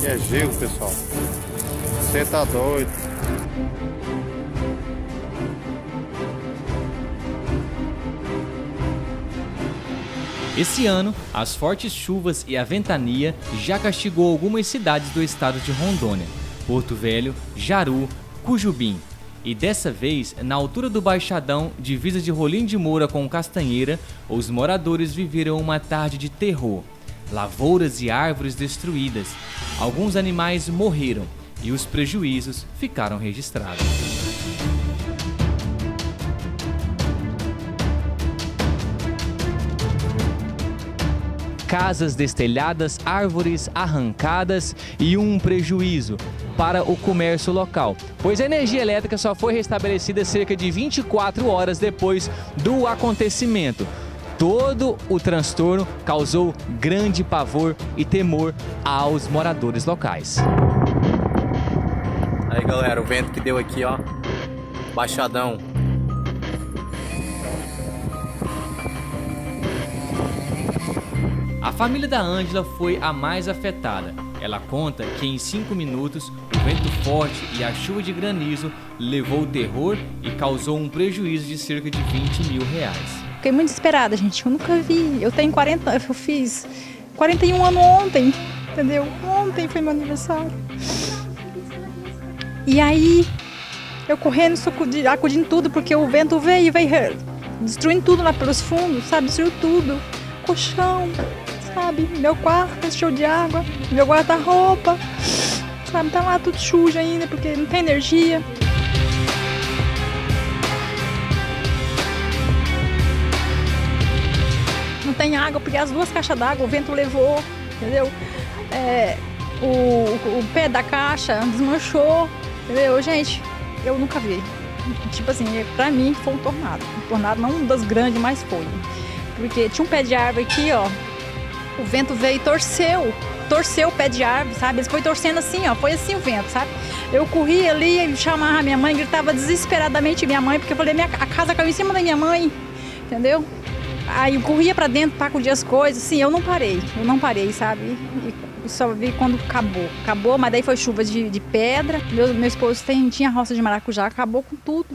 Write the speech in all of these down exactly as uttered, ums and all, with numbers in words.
Que é gelo, pessoal. Você tá doido. Esse ano, as fortes chuvas e a ventania já castigou algumas cidades do estado de Rondônia, Porto Velho, Jaru, Cujubim. E dessa vez, na altura do Baixadão, divisa de Rolim de Moura com Castanheira, os moradores viveram uma tarde de terror. Lavouras e árvores destruídas, alguns animais morreram e os prejuízos ficaram registrados. Casas destelhadas, árvores arrancadas e um prejuízo para o comércio local, pois a energia elétrica só foi restabelecida cerca de vinte e quatro horas depois do acontecimento. Todo o transtorno causou grande pavor e temor aos moradores locais. Aí galera, o vento que deu aqui, ó, Baixadão. A família da Ângela foi a mais afetada. Ela conta que em cinco minutos o vento forte e a chuva de granizo levou o terror e causou um prejuízo de cerca de vinte mil reais. Fiquei muito desesperada, gente. Eu nunca vi. Eu tenho quarenta anos, eu fiz quarenta e um anos ontem, entendeu? Ontem foi meu aniversário. E aí, eu correndo, acudindo, acudindo tudo, porque o vento veio e veio destruindo tudo lá pelos fundos, sabe? Destruiu tudo. Colchão, sabe? Meu quarto encheu de água, meu guarda-roupa, sabe? Tá lá tudo sujo ainda, porque não tem energia. Não tem água, porque as duas caixas d'água o vento levou, entendeu? É, o, o pé da caixa desmanchou, entendeu? Gente, eu nunca vi. Tipo assim, pra mim foi um tornado. Um tornado, não um das grandes, mas foi. Porque tinha um pé de árvore aqui, ó. O vento veio e torceu. Torceu o pé de árvore, sabe? Ele foi torcendo assim, ó. Foi assim o vento, sabe? Eu corri ali e chamava a minha mãe, gritava desesperadamente minha mãe, porque eu falei, minha, a casa caiu em cima da minha mãe, entendeu? Aí eu corria pra dentro pra acudir as coisas, assim, eu não parei, eu não parei, sabe? E só vi quando acabou. Acabou, mas daí foi chuva de, de pedra. Meu, meu esposo tem, tinha roça de maracujá, acabou com tudo.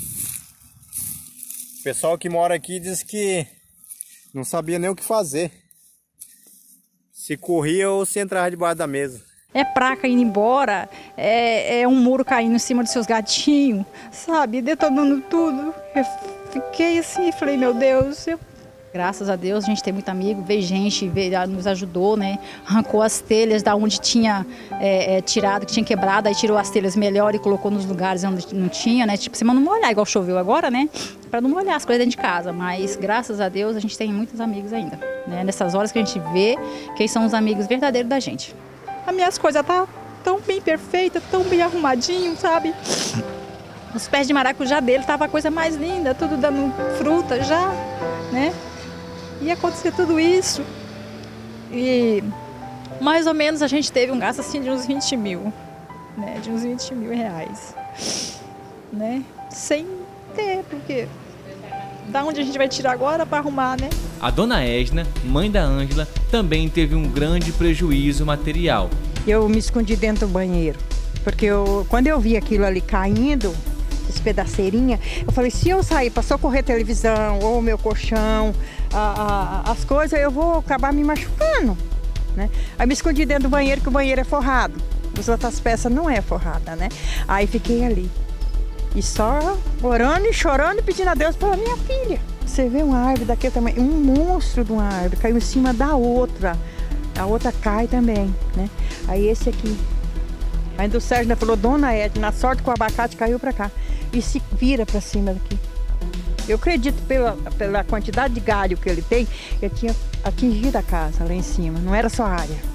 O pessoal que mora aqui diz que não sabia nem o que fazer. Se corria ou se entrava debaixo da mesa. É praca indo embora, é, é um muro caindo em cima dos seus gatinhos, sabe? Detonando tudo. Eu fiquei assim, falei, meu Deus, eu... Graças a Deus, a gente tem muito amigo, veio gente, veio, nos ajudou, né? Arrancou as telhas da onde tinha é, é, tirado, que tinha quebrado, aí tirou as telhas melhor e colocou nos lugares onde não tinha, né? Tipo, pra não molhar, igual choveu agora, né? Pra não molhar as coisas dentro de casa. Mas, graças a Deus, a gente tem muitos amigos ainda, né? Nessas horas que a gente vê quem são os amigos verdadeiros da gente. As minhas coisas tá tão bem perfeita, tão bem arrumadinho, sabe? Os pés de maracujá dele tava a coisa mais linda, tudo dando fruta já, né? Ia acontecer tudo isso e mais ou menos a gente teve um gasto assim de uns vinte mil, né? De uns vinte mil reais, né? Sem ter, porque da onde a gente vai tirar agora para arrumar, né? A dona Edna, mãe da Ângela, também teve um grande prejuízo material. Eu me escondi dentro do banheiro, porque eu, quando eu vi aquilo ali caindo, esse pedaceirinha, eu falei, se eu sair para socorrer a televisão ou o meu colchão, a, a, as coisas, eu vou acabar me machucando, né? Aí me escondi dentro do banheiro, que o banheiro é forrado. As outras peças não é forrada, né? Aí fiquei ali. E só orando e chorando e pedindo a Deus pela minha filha. Você vê uma árvore daquele tamanho, um monstro de uma árvore, caiu em cima da outra. A outra cai também, né? Aí esse aqui. Ainda o Sérgio falou, dona Edna, na sorte que o abacate caiu para cá. E se vira para cima daqui. Eu acredito pela, pela quantidade de galho que ele tem, ele tinha atingido a casa lá em cima, não era só a área.